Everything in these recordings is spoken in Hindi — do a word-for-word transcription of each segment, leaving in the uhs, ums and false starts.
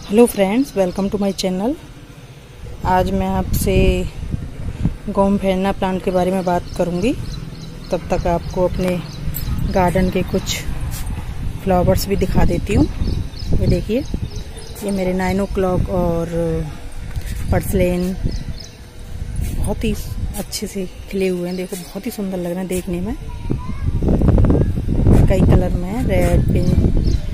Hello friends, welcome to my channel. आज मैं आपसे गोमफेरना प्लांट के बारे में बात करूंगी। तब तक आपको अपने गार्डन के कुछ फ्लावर्स भी दिखा देती हूँ। ये देखिए, ये मेरे नाइन ओ क्लॉक और पर्सलेन बहुत ही अच्छे से खिले हुए हैं। देखो, बहुत ही सुंदर लग रहे हैं देखने में। कई कलर में, red, pink,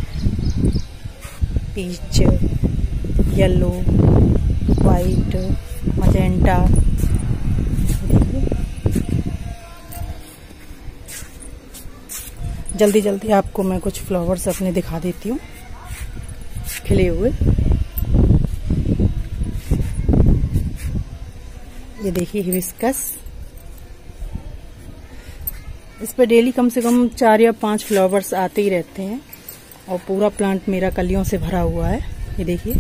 peach, yellow, white, magenta. जल्दी जल्दी आपको मैं कुछ फ्लावर्स अपने दिखा देती हूँ खिले हुए। ये देखिए हिबिस्कस। इस पर डेली कम से कम चार या पांच फ्लावर्स आते ही रहते हैं और पूरा प्लांट मेरा कलियों से भरा हुआ है। ये देखिए,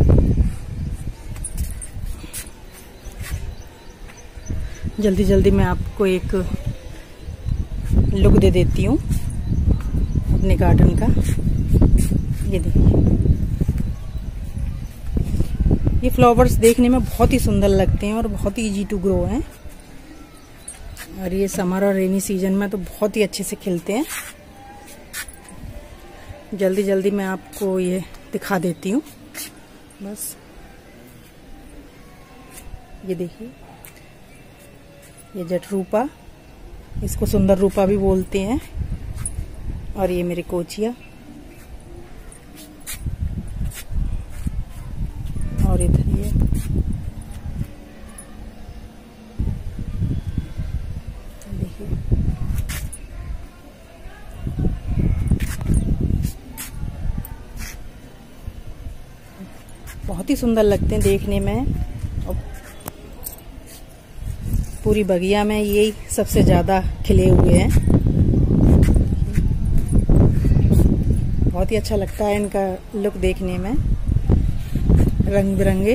जल्दी जल्दी मैं आपको एक लुक दे देती हूँ अपने गार्डन का। ये देखिए, ये फ्लावर्स देखने में बहुत ही सुंदर लगते हैं और बहुत ही इजी टू ग्रो हैं। और ये समर और रेनी सीजन में तो बहुत ही अच्छे से खिलते हैं। जल्दी जल्दी मैं आपको ये दिखा देती हूँ बस। ये देखिए, ये जटरूपा, इसको सुंदर रूपा भी बोलते हैं। और ये मेरे कोचिया, और इधर ये देखिए, बहुत ही सुंदर लगते हैं देखने में। और पूरी बगिया में यही सबसे ज्यादा खिले हुए हैं। बहुत ही अच्छा लगता है इनका लुक देखने में, रंग बिरंगे।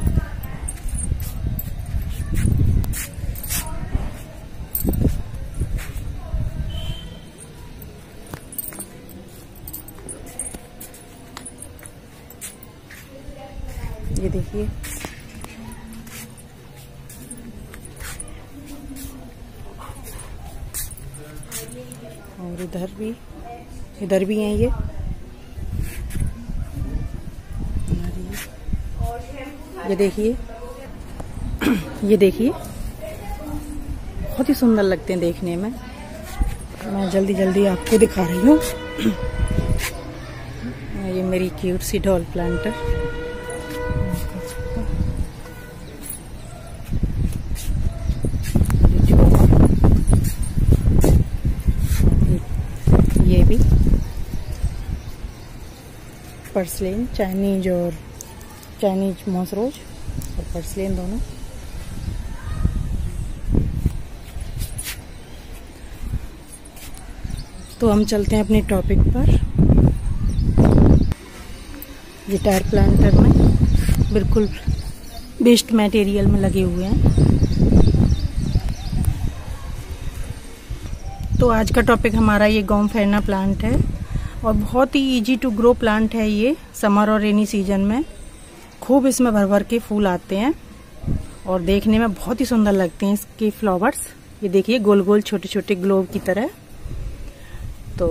ये देखिए, और इधर भी इधर भी हैं ये। ये देखिए, ये देखिए, बहुत ही सुंदर लगते हैं देखने में। मैं जल्दी जल्दी आपको दिखा रही हूँ। ये मेरी क्यूट सी डॉल प्लांटर। ये भी पर्सलेन, चाइनीज और चाइनीज मॉसरोज और पर्सलेन दोनों। तो हम चलते हैं अपने टॉपिक पर। ये टायर प्लांटर में बिल्कुल वेस्ट मटेरियल में लगे हुए हैं। तो आज का टॉपिक हमारा ये गोमफेरना प्लांट है और बहुत ही इजी टू ग्रो प्लांट है ये। समर और रेनी सीजन में खूब इसमें भर भर के फूल आते हैं और देखने में बहुत ही सुंदर लगते हैं इसके फ्लावर्स। ये देखिए, गोल गोल छोटे छोटे ग्लोब की तरह। तो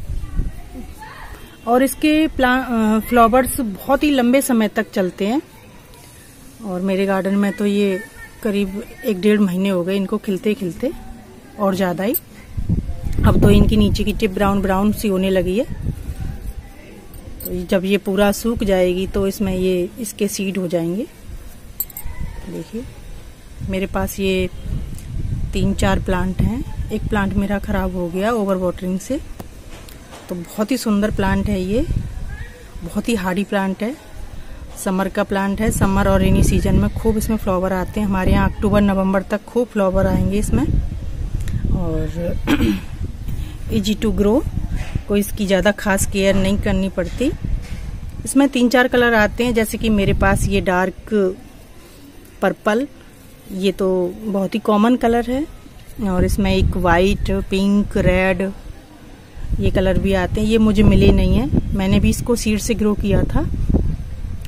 और इसके फ्लावर्स बहुत ही लंबे समय तक चलते हैं। और मेरे गार्डन में तो ये करीब एक डेढ़ महीने हो गए इनको खिलते खिलते, और ज्यादा ही। अब तो इनकी नीचे की टिप ब्राउन ब्राउन सी होने लगी है। तो जब ये पूरा सूख जाएगी तो इसमें ये इसके सीड हो जाएंगे। देखिए, मेरे पास ये तीन चार प्लांट हैं। एक प्लांट मेरा खराब हो गया ओवर वाटरिंग से। तो बहुत ही सुंदर प्लांट है ये, बहुत ही हार्डी प्लांट है। समर का प्लांट है। समर और रेनी सीजन में खूब इसमें फ्लावर आते हैं। हमारे यहाँ अक्टूबर नवंबर तक खूब फ्लावर आएंगे इसमें। और इजी टू ग्रो, कोई इसकी ज्यादा खास केयर नहीं करनी पड़ती। इसमें तीन चार कलर आते हैं, जैसे कि मेरे पास ये डार्क पर्पल, ये तो बहुत ही कॉमन कलर है। और इसमें एक वाइट, पिंक, रेड, ये कलर भी आते हैं। ये मुझे मिले नहीं है, मैंने भी इसको सीड से ग्रो किया था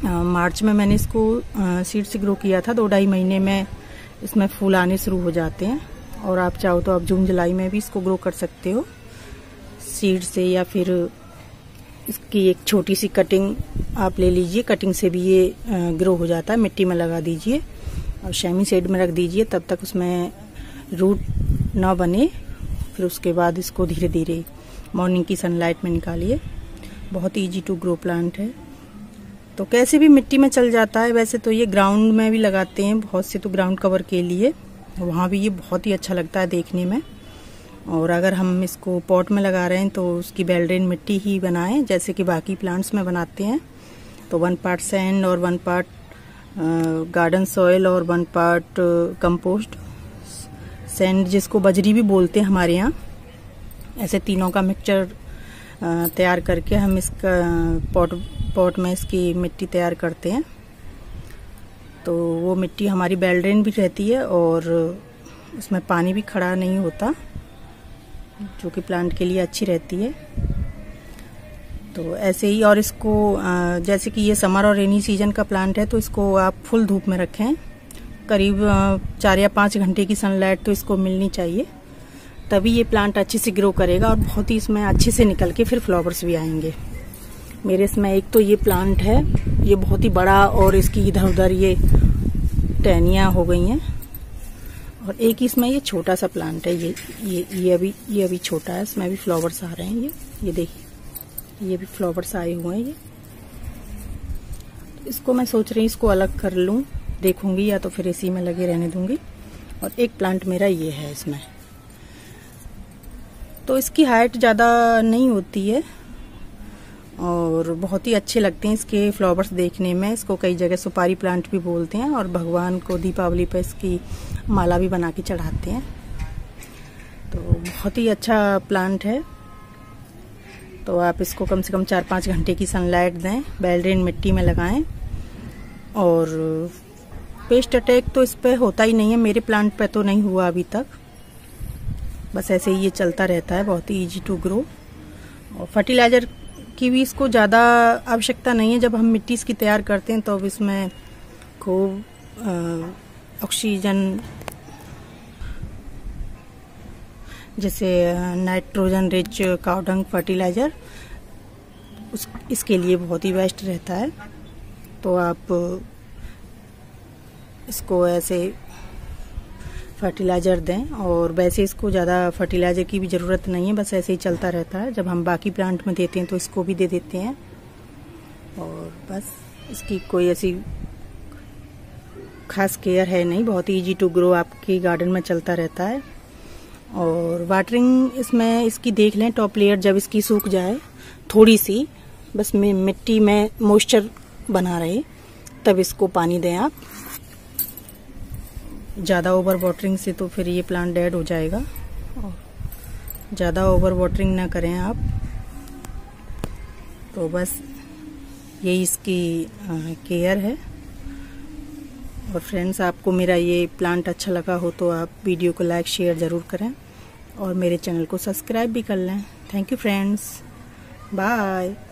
मार्च में मैंने इसको सीड से ग्रो किया था। दो ढाई महीने में इसमें फूल आने शुरू हो जाते हैं और आप चाहो तो आप जून जुलाई में भी इसको ग्रो कर सकते हो सीड से, या फिर इसकी एक छोटी सी कटिंग आप ले लीजिए, कटिंग से भी ये ग्रो हो जाता है। मिट्टी में लगा दीजिए और शमी शेड में रख दीजिए तब तक उसमें रूट ना बने। फिर उसके बाद इसको धीरे धीरे मॉर्निंग की सनलाइट में निकालिए। बहुत इजी टू ग्रो प्लांट है, तो कैसे भी मिट्टी में चल जाता है। वैसे तो ये ग्राउंड में भी लगाते हैं बहुत से, तो ग्राउंड कवर के लिए वहाँ भी ये बहुत ही अच्छा लगता है देखने में। और अगर हम इसको पॉट में लगा रहे हैं तो उसकी बेलड्रेन मिट्टी ही बनाएं जैसे कि बाकी प्लांट्स में बनाते हैं। तो वन पार्ट सैंड और वन पार्ट गार्डन सॉइल और वन पार्ट कंपोस्ट, सैंड जिसको बजरी भी बोलते हैं हमारे यहाँ, ऐसे तीनों का मिक्सचर तैयार करके हम इसका पॉट पॉट में इसकी मिट्टी तैयार करते हैं। तो वो मिट्टी हमारी बेलड्रेन भी रहती है और उसमें पानी भी खड़ा नहीं होता, जो कि प्लांट के लिए अच्छी रहती है। तो ऐसे ही, और इसको जैसे कि ये समर और रेनी सीजन का प्लांट है तो इसको आप फुल धूप में रखें। करीब चार या पाँच घंटे की सनलाइट तो इसको मिलनी चाहिए, तभी ये प्लांट अच्छे से ग्रो करेगा और बहुत ही इसमें अच्छे से निकल के फिर फ्लावर्स भी आएंगे। मेरे इसमें एक तो ये प्लांट है, ये बहुत ही बड़ा, और इसकी इधर उधर ये टहनियाँ हो गई हैं। और एक इसमें ये छोटा सा प्लांट है, ये ये ये अभी ये अभी छोटा है, इसमें भी फ्लावर्स आ रहे हैं। ये ये देखिए, ये भी फ्लावर्स आए हुए हैं। ये तो इसको मैं सोच रही हूँ इसको अलग कर लूँ, देखूंगी या तो फिर इसी में लगे रहने दूंगी। और एक प्लांट मेरा ये है, इसमें तो इसकी हाइट ज़्यादा नहीं होती है और बहुत ही अच्छे लगते हैं इसके फ्लावर्स देखने में। इसको कई जगह सुपारी प्लांट भी बोलते हैं और भगवान को दीपावली पर इसकी माला भी बना के चढ़ाते हैं। तो बहुत ही अच्छा प्लांट है। तो आप इसको कम से कम चार पाँच घंटे की सनलाइट दें, बेलड्रेन मिट्टी में लगाएं। और पेस्ट अटैक तो इस पर होता ही नहीं है, मेरे प्लांट पे तो नहीं हुआ अभी तक। बस ऐसे ही ये चलता रहता है, बहुत ही इजी टू ग्रो। और फर्टिलाइजर की भी इसको ज़्यादा आवश्यकता नहीं है। जब हम मिट्टी इसकी तैयार करते हैं तो अब इसमें खूब ऑक्सीजन, जैसे नाइट्रोजन रिच काउडंग फर्टिलाइजर, उस इसके लिए बहुत ही बेस्ट रहता है। तो आप इसको ऐसे फर्टिलाइज़र दें। और वैसे इसको ज़्यादा फर्टिलाइज़र की भी ज़रूरत नहीं है, बस ऐसे ही चलता रहता है। जब हम बाकी प्लांट में देते हैं तो इसको भी दे देते हैं। और बस इसकी कोई ऐसी खास केयर है नहीं, बहुत ही ईजी टू ग्रो आपकी गार्डन में चलता रहता है। और वाटरिंग इसमें इसकी देख लें, टॉप लेयर जब इसकी सूख जाए थोड़ी सी, बस में मिट्टी में मॉइस्चर बना रहे, तब इसको पानी दें आप। ज़्यादा ओवर वाटरिंग से तो फिर ये प्लांट डेड हो जाएगा। और ज़्यादा ओवर वाटरिंग ना करें आप। तो बस यही इसकी केयर है। और फ्रेंड्स, आपको मेरा ये प्लांट अच्छा लगा हो तो आप वीडियो को लाइक शेयर ज़रूर करें और मेरे चैनल को सब्सक्राइब भी कर लें। Thank you friends, bye.